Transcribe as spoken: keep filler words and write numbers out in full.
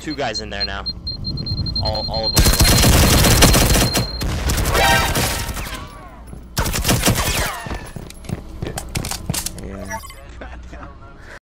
two guys in there now. All, all of them are left.